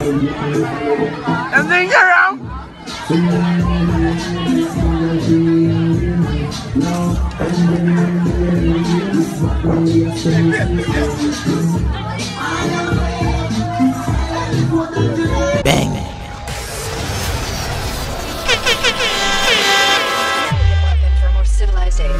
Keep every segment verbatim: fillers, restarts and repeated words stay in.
And then you're around. Bang. For more civilized age.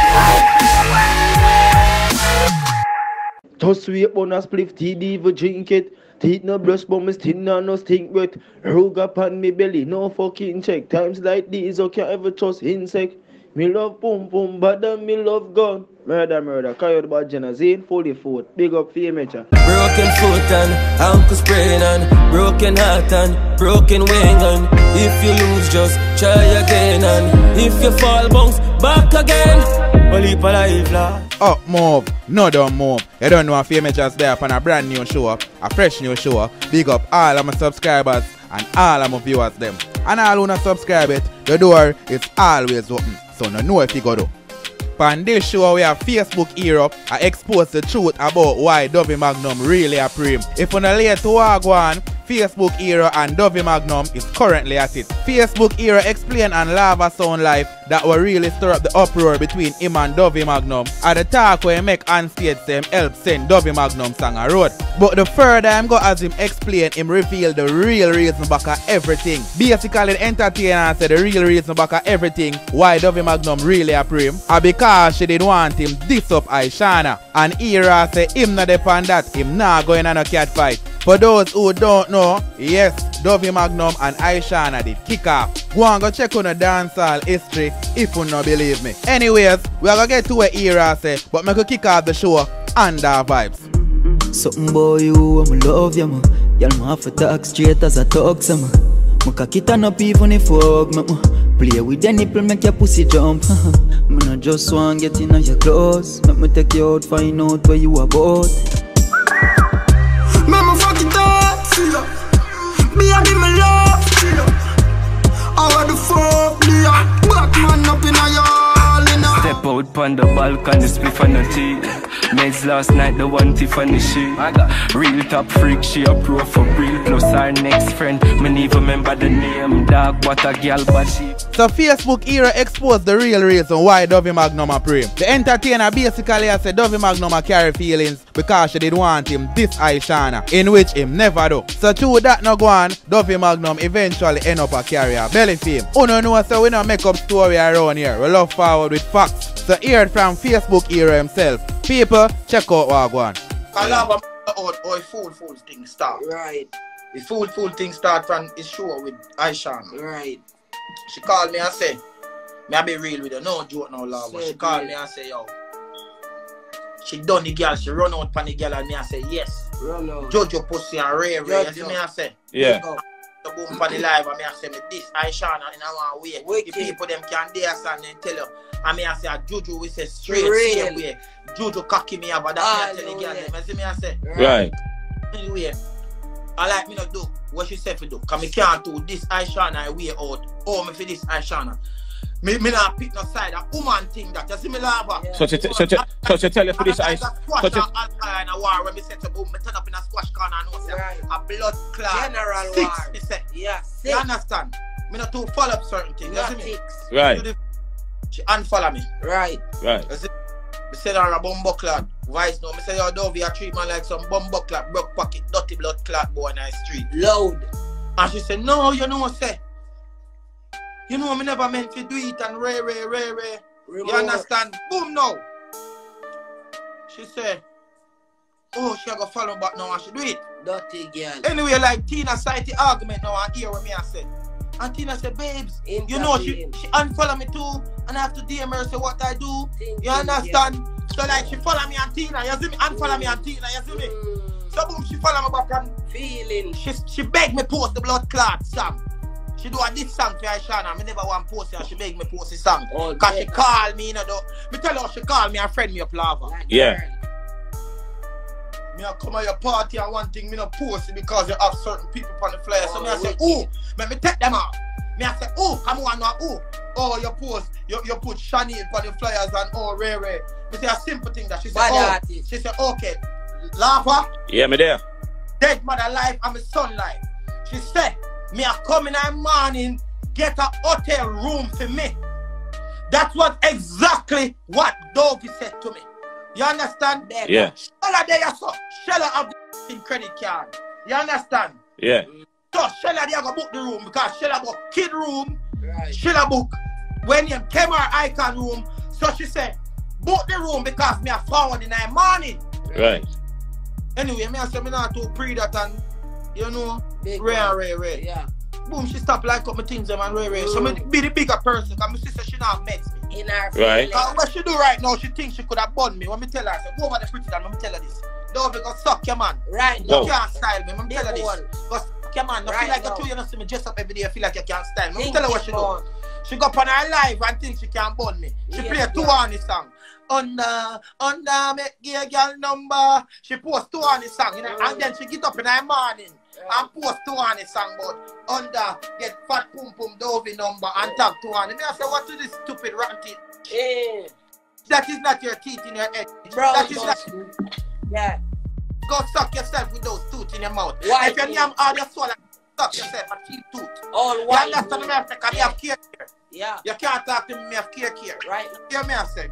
Toss sweet bonus spliff, tea diva drink it. Teeth no brush, but me still no no stink wet. Rug upon me belly, no fucking check. Times like these, I can't ever trust insect. Me love pum pum, but then me love gun. Murder, murder, Coyote bad Genazine, fully foot. Big up for you, Mecha. Broken foot and ankle sprain and broken heart and broken wing and if you lose, just try again and if you fall, bounce back again. Only for life, lad. Up move, no don't move. You don't know if you just there on a brand new show, a fresh new show. Big up all of my subscribers and all of my viewers them. And all who not subscribe it, the door is always open. So no know if you go do. On this show we have Facebook hero I expose the truth about why Dovey Magnum really a prim. If on a late to walk on, Facebook hero and Dovey Magnum is currently at it. Facebook hero explain on Lava Sound Life that will really stir up the uproar between him and Dovey Magnum. At the talk where he make on stage say him help send Dovey Magnum song a road. But the further him go as him explain, him reveal the real reason back of everything. Basically the entertainer said the real reason back of everything why Dovey Magnum really a prim. And because she did want him diss up Ishana. And Era say him not depend that, him not going on a cat fight. For those who don't know, yes, Dovey Magnum and Ishana did kick off. Go and go check on the dancehall history if you don't believe me. Anyways, we are going to get to what Era say, but we could kick off the show under vibes. Something boy you, I'm love you, man. Y'all have to talk straight as I talk some. I can keep on up even if fuck, man. Play with the nipple, make your pussy jump. I not just want to get in your clothes. Make me take you out, find out where you about. Make me fuck it up, feel up. Me a give me love, feel up. How the fuck, me a back man up in a yard, you know. Step out on the balcony, spliff on the tea. Meds last night, the one Tiffany she. Real top freak, she a pro for real. Plus our next friend, me never remember the name. Dog, what a girl, but she. So Facebook era exposed the real reason why Dovey Magnum a prim. The entertainer basically has said Dovey Magnum a carry feelings because she did want him this Ishana, in which him never do. So through that no go on, Dovey Magnum eventually end up a carrier belly fame. Who no know so we no make up story around here. We love forward with facts. So hear it from Facebook era himself. People, check out what go on. I love out how fool fool thing start. Right, The fool fool thing start from his show with Ishana. right. She called me and say, me I be real with her, no joke no love. But she called me and say, yo, she done the girl, she run out on the girl and me I say, yes. Run out. Jojo pussy and Ray Ray, you see me I say? Yeah. The boom on the live and me I say, me this Ishana in a one way. Wicked. The people them can dare stand and tell you. And me I say, Jojo we say straight Real. same way. Jojo cocky me up, but that me I tell the girl them. You see me I say? Right. Anyway, I like me not do what she said for do. Cause me can't do this Ishana I way out. Oh me for this Ishana. Me, me not pick no side. A woman thing that. You see me lava. So she, so she, so she tell you for this ice. Squash and alcohol in a war when me set up boom. Me turn up in a squash corner and know say Right. a blood clot. General six, war. me say. Yeah, You six. understand? Me not to follow up certain things. You see me? Six. Right. Do the- She unfollow me. Right. Right. You see? Me said her a bumbo clot. Vice now. Me say yo Dovey a treat man like some bumbo clot, broke pocket, dirty blood clot boy in the street. Loud. And she said, no, you know what say. You know me never meant to do it and ray ray ray ray. You understand? Boom now. She said, oh, she go follow back now and she do it. Dirty girl. Anyway, like Tina cite the argument now and hear what me I said. And Tina said, babes, you know she, she unfollow me too and I have to D M her say what I do. Think You understand? So like she follow me and Tina, you see me? Unfollow me and Tina, you see me? Mm, So boom, she follow me back and feeling. she, she begged me post the blood clot song. She do a this song for Ishana. I never want to post it and she begged me post the song. All Cause she day. called me, you know, though. Me tell her she called me and friend me up lava. Like Yeah. girl. Me a come at your party and one thing me not post it because you have certain people on the flyer. So me I say, ooh, let me take them out. Me I say, ooh, come on now, ooh. Oh, you post, you, you put Shani on the flyers and oh, rare, rare. Me say a simple thing that she said, Bad oh. artist. She said, okay, lava, Yeah, me there. dead mother life and my son life. She said, me a come in the morning, get a hotel room for me. That was exactly what Dovey said to me. You understand? Yeah. Shella there, so Shella have the credit card. You understand? Yeah. So Shella there go book the room because Shella book kid room. Right. Shella book when you came her icon room. So she said, book the room because me a forward in the morning. Right. Anyway, me I say me not to pre that and you know, Big Ray one. and Ray Ray. Yeah. Boom, she stopped like up my things them and Ray Ray. So me be the bigger person because my sister she not met me. In her Right. Because what she do right now, she thinks she could have burned me. When me tell her, I say, go over the pretty and let me tell her this. Don't go suck your man. Right You now. Go. can't style me. Let me tell her Big this. one. Go suck your man. Don't Right feel like now. you two, you don't see me dress up every day. You feel like you can't style me. Let me Think tell her what she it do. more. She go up on her live and think she can burn me. She Yes, play two girl. on the song. Under, under, make gay girl number. She post two on the song, you know, Mm. and then she get up in the morning Right. and post two on the song, but under, get fat pum pum Dovey number and tag two on it. Me I say, what is this stupid ranty? Yeah. That is not your teeth in your head. Bro, that is not. yeah. Go suck yourself with those tooth in your mouth. Why? If you name all your swallow, suck yourself and keep tooth. All You white. understand me? I say, because you have care here. Yeah. You can't talk to me, me have care here. Right. Hear me I say.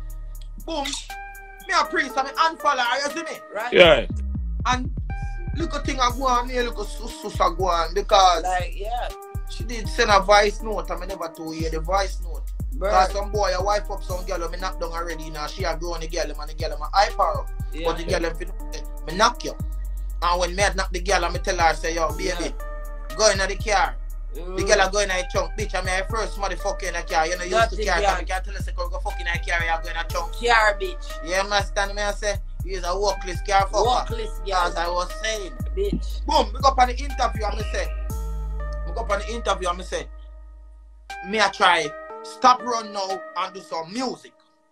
Boom. Me a priest, I mean unfollow her, you see me? Right. Yeah. And look a thing I go on, me look a sus go on because Like, yeah. she did send a voice note and I never told you the voice note. Because Bro. some boy a wife up some girl, me knock down already now. She a grown the girl and the girl am a hype her up. Yeah. But the girl am fin me knock you. And when me had knock the girl and me tell her, say, yo, baby, Yeah. go in the car. Mm. The girl a go in the trunk, bitch, I'm the first motherfucker in the car. You know, you used to Dirty car, girl. you can't tell us to go fuck in the car, you go in the trunk. Car bitch. You understand me? I say, you is a walkless car fucker. Walkless As girl. I was saying. Bitch. Boom, we go up on the interview and me say, we go up on the interview and me say, me I try, stop run now and do some music.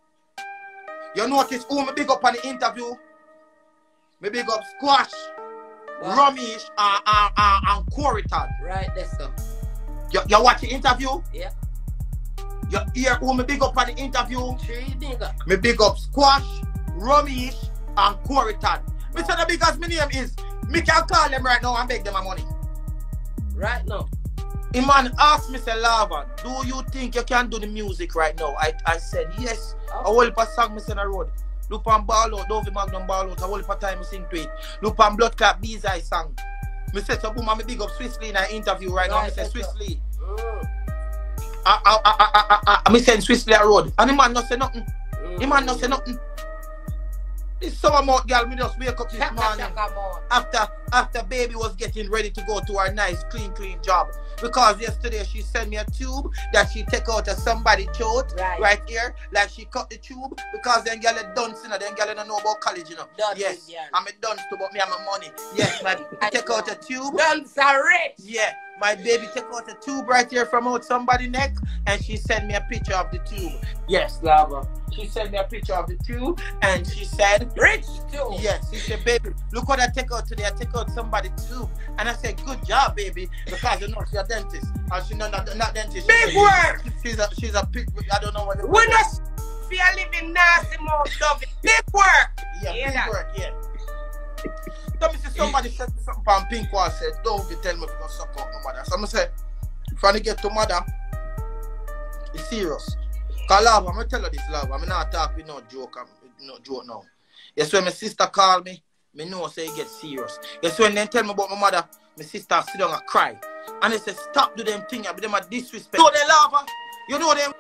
You notice who me big up on the interview? Me big up Squash, Wow. Ramesh, and, and, and, and Corriton. Right there, so. You, you watch the interview? Yeah. You hear who me big up on the interview? Three nigga. Me big up Squash, Ramesh, and Corriton. Me say the biggest my name is, me can call them right now and beg them a money. Right now. A man asked me, say, Lava, do you think you can do the music right now? I, I said, yes. Oh. A whole heap of song me sing the road. Look on Ball Out, Dovey Magnum Ball Out, a whole heap of time me sing to it. Look on Blood Clot Bees Eye song. Me say, so boom, I'm big up Swiss Lee in an interview right now. Me Right, say, that's Swiss up. Lee. Mm. I, I, I, I, I, I, me saying Swiss Lee a road. And the man not say nothing. Mm. The man not say nothing. This summer month, girl, me just wake up this Shaka, morning. shaka, man. After after baby was getting ready to go to her nice clean clean job, because yesterday she sent me a tube that she take out of somebody's throat Right. right here, like she cut the tube because then girl are done, you know, then girl don't know about college, you know. Done, Yes, girl. I'm a dunce to but me and my money. Yes, my I take know. out a tube. Guns are rich. Yeah, my baby take out a tube right here from out somebody's neck, and she sent me a picture of the tube. Yes, Lava. She sent me a picture of the tube, and she said, Rich too. yes, she said, baby, look what I take out today. I take out somebody's tube. And I said, good job, baby, because you know she's a dentist. And she not, not, not dentist. Big she's a, work. She's a, she's a pig. I don't know what the When us feel living nasty mouth of it. Big work. Yeah, Hear big that? work, yeah. Tell me, say somebody said something on Pink Wall said, don't be tell me if you're going to suck out my mother. So I say, if I get to mother, it's serious. Because love, I'm going to tell her this, love. I'm not talking no joke. I'm no joke now. Yes, when my sister called me, me know say it get serious. Yes, when they tell me about my mother, my sister sit down and cry. And they say, stop do them thing, but them a disrespect. You know they lava. You know them.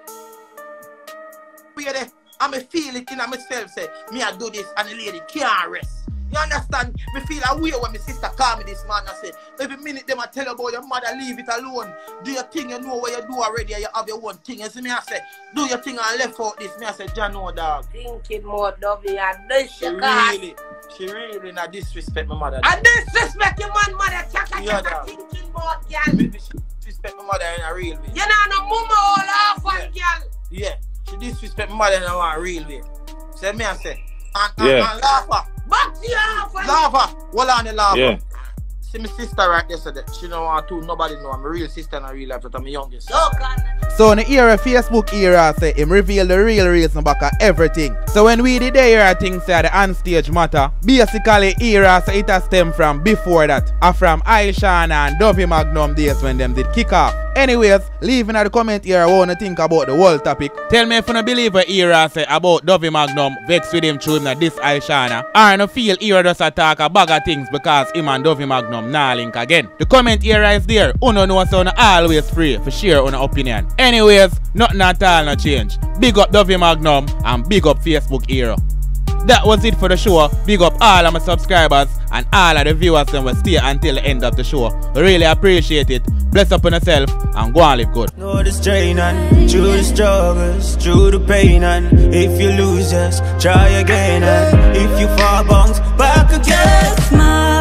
I me feel it in myself, say, me I do this and the lady can't rest. You understand? Me feel a way when my sister call me this man and say, every minute them I tell about your mother, leave it alone. Do your thing, you know what you do already, and you have your own thing. You see me I say, do your thing and left out this. Me I say, John, no dog. Thinking more Dovey and this She shit. really, she really not disrespect my mother. I disrespect your man, mother. Chaka, Yeah, chaka, dog. thinking more, girl. She disrespect my mother in a real way. You know, no mama all off one, girl. Yeah, she disrespect my mother in a real way. Say me I say, and, and, Yeah. and Lava, Back to you off one. Lava, hold on the Lava. Yeah. see my sister right there, so that she don't want to, nobody know. I'm a real sister and a real life, but I'm my youngest. Yo, God. So in the era Facebook era, say him reveal the real reason back of everything. So when we did the era things say the on-stage matter, basically era say it has stem from before that. Or from Aishana and Dovey Magnum days when them did kick off. Anyways, leaving at the comment here, I want to think about the whole topic. Tell me if you don't believe what era say about Dovey Magnum vex with him through him that this Aishana. Or no feel era does attack a bag of things because him and Dovey Magnum nah link again. The comment era is there. Uno know so always free for share on opinion. Anyways, nothing at all no change. Big up Dovey Magnum and big up Facebook era. That was it for the show. Big up all of my subscribers and all of the viewers that will stay until the end of the show. We really appreciate it. Bless up on yourself and go and live good. Know the strain and through the struggles, through the pain, and if you lose, just try again, and if you fall, bounce back again.